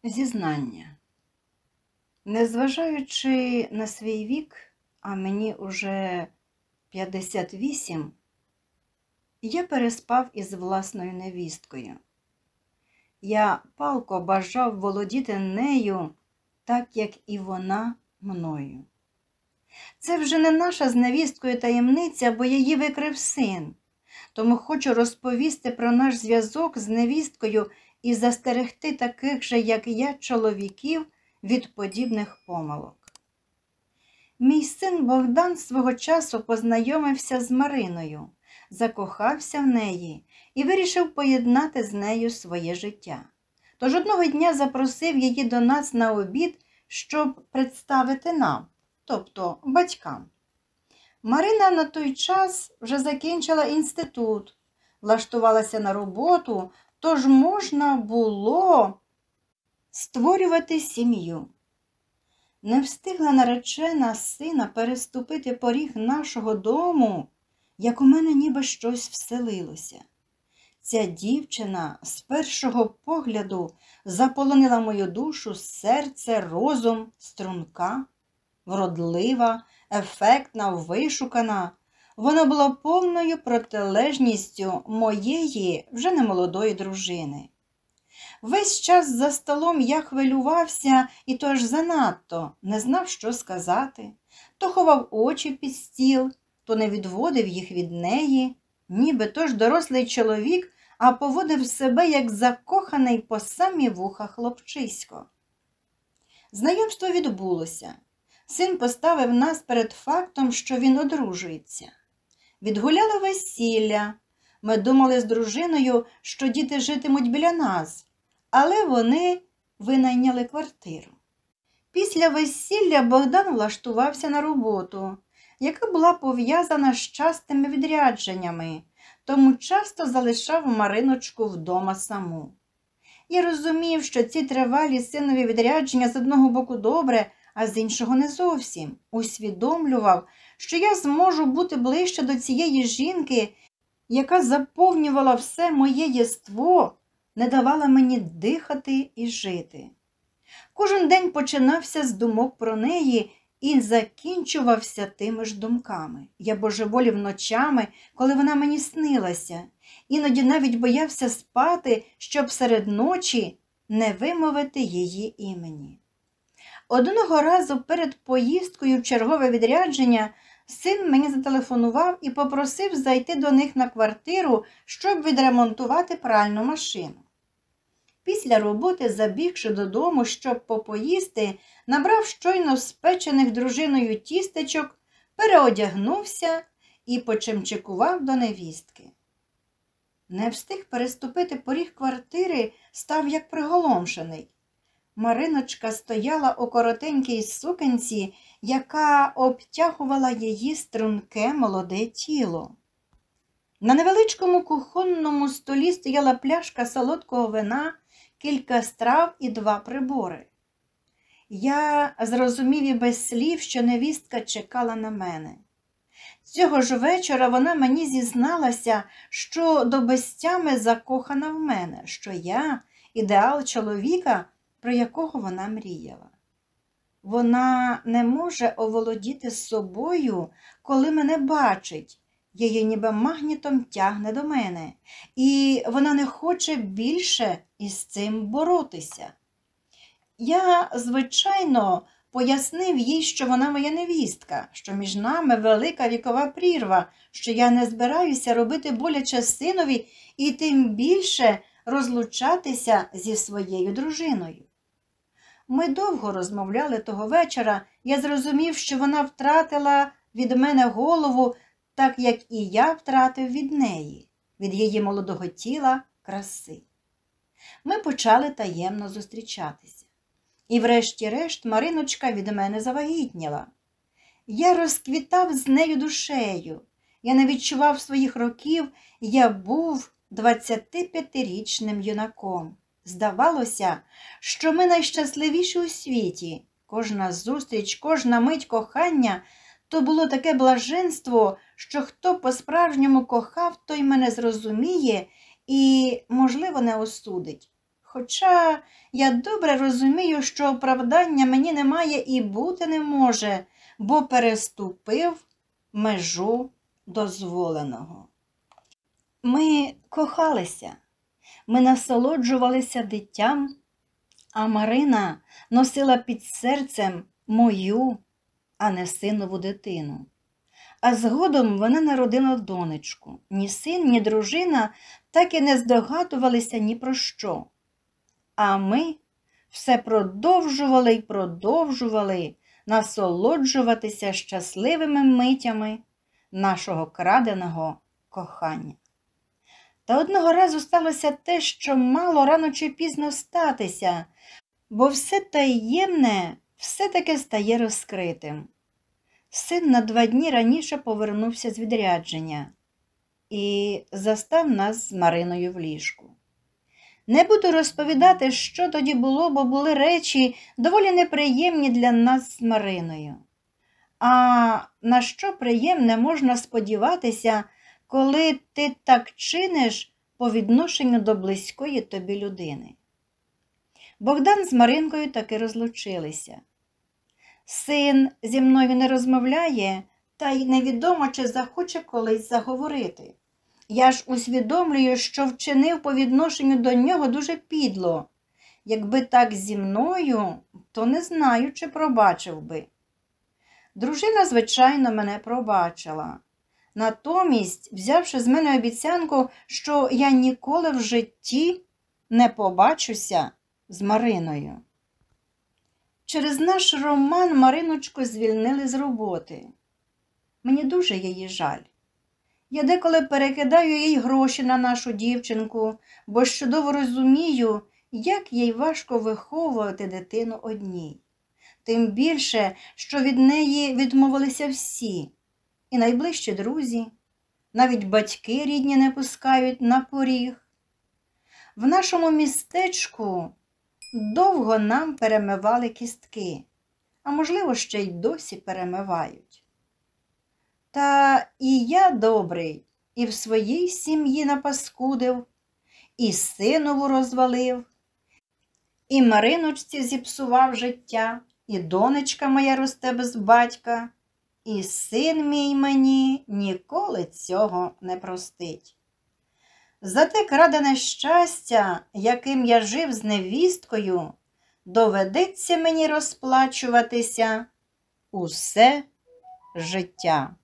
Зізнання. Незважаючи на свій вік, а мені уже 58, я переспав із власною невісткою. Я палко бажав володіти нею, так як і вона мною. Це вже не наша з невісткою таємниця, бо її викрив син. Тому хочу розповісти про наш зв'язок з невісткою і застерегти таких же, як я, чоловіків від подібних помилок. Мій син Богдан свого часу познайомився з Мариною, закохався в неї і вирішив поєднати з нею своє життя. Тож одного дня запросив її до нас на обід, щоб представити нам, тобто батькам. Марина на той час вже закінчила інститут, влаштувалася на роботу, тож можна було створювати сім'ю. Не встигла наречена сина переступити поріг нашого дому, як у мене ніби щось вселилося. Ця дівчина з першого погляду заполонила мою душу, серце, розум, струнка, вродлива, ефектна, вишукана. Вона була повною протилежністю моєї вже немолодої дружини. Весь час за столом я хвилювався і то аж занадто, не знав, що сказати. То ховав очі під стіл, то не відводив їх від неї, ніби то ж дорослий чоловік, а поводив себе, як закоханий по самі вуха хлопчисько. Знайомство відбулося. Син поставив нас перед фактом, що він одружується. Відгуляли весілля. Ми думали з дружиною, що діти житимуть біля нас, але вони винайняли квартиру. Після весілля Богдан влаштувався на роботу, яка була пов'язана з частими відрядженнями, тому часто залишав Мариночку вдома саму. Я розумів, що ці тривалі синові відрядження з одного боку добре, а з іншого не зовсім. Усвідомлював, що я зможу бути ближче до цієї жінки, яка заповнювала все моє єство, не давала мені дихати і жити. Кожен день починався з думок про неї і закінчувався тими ж думками. Я божеволів ночами, коли вона мені снилася. Іноді навіть боявся спати, щоб серед ночі не вимовити її імені. Одного разу перед поїздкою в чергове відрядження син мені зателефонував і попросив зайти до них на квартиру, щоб відремонтувати пральну машину. Після роботи, забігши додому, щоб попоїсти, набрав щойно спечених дружиною тістечок, переодягнувся і почимчикував до невістки. Не встиг переступити поріг квартири, став як приголомшений. Мариночка стояла у коротенькій сукенці, яка обтягувала її струнке молоде тіло. На невеличкому кухонному столі стояла пляшка солодкого вина, кілька страв і 2 прибори. Я зрозумів і без слів, що невістка чекала на мене. Цього ж вечора вона мені зізналася, що до безтями закохана в мене, що я – ідеал чоловіка, про якого вона мріяла. Вона не може оволодіти собою, коли мене бачить. Її ніби магнітом тягне до мене, і вона не хоче більше із цим боротися. Я, звичайно, пояснив їй, що вона моя невістка, що між нами велика вікова прірва, що я не збираюся робити боляче синові і тим більше розлучатися зі своєю дружиною. Ми довго розмовляли того вечора, я зрозумів, що вона втратила від мене голову, так як і я втратив від неї, від її молодого тіла, краси. Ми почали таємно зустрічатися. І врешті-решт Мариночка від мене завагітніла. Я розквітав з нею душею. Я не відчував своїх років, я був 25-річним юнаком. Здавалося, що ми найщасливіші у світі. Кожна зустріч, кожна мить кохання – то було таке блаженство, що хто по-справжньому кохав, той мене зрозуміє і, можливо, не осудить. Хоча я добре розумію, що оправдання мені немає і бути не може, бо переступив межу дозволеного. Ми кохалися, ми насолоджувалися дитям, а Марина носила під серцем мою, а не синову дитину. А згодом вона народила донечку. Ні син, ні дружина так і не здогадувалися ні про що. А ми все продовжували й продовжували насолоджуватися щасливими митями нашого краденого кохання. Та одного разу сталося те, що мало рано чи пізно статися, бо все таємне все-таки стає розкритим. Син на 2 дні раніше повернувся з відрядження і застав нас з Мариною в ліжку. Не буду розповідати, що тоді було, бо були речі доволі неприємні для нас з Мариною. А на що приємне можна сподіватися, коли ти так чиниш по відношенню до близької тобі людини? Богдан з Маринкою таки розлучилися. Син зі мною не розмовляє, та й невідомо, чи захоче колись заговорити. Я ж усвідомлюю, що вчинив по відношенню до нього дуже підло. Якби так зі мною, то не знаю, чи пробачив би. Дружина, звичайно, мене пробачила. Натомість, взявши з мене обіцянку, що я ніколи в житті не побачуся з Мариною. Через наш роман Мариночку звільнили з роботи. Мені дуже її жаль. Я деколи перекидаю їй гроші на нашу дівчинку, бо чудово розумію, як їй важко виховувати дитину одній. Тим більше, що від неї відмовилися всі. І найближчі друзі, навіть батьки рідні не пускають на поріг. В нашому містечку довго нам перемивали кістки, а можливо, ще й досі перемивають. Та і я добрий, і в своїй сім'ї напаскудив, і синову розвалив, і Мариночці зіпсував життя, і донечка моя росте без батька, і син мій мені ніколи цього не простить. За те крадене щастя, яким я жив з невісткою, доведеться мені розплачуватися усе життя.